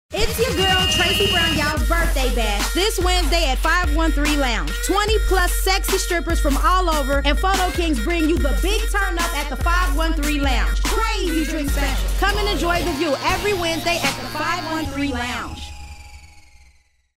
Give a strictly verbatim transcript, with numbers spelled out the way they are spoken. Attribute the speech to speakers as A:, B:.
A: It's your girl, Tracie Brown, y'all's birthday bash this Wednesday at five one three Lounge. twenty plus sexy strippers from all over, and Photo Kings bring you the big turn up at the five one three Lounge. Crazy drink special. Come and enjoy the view every Wednesday at the five one three Lounge.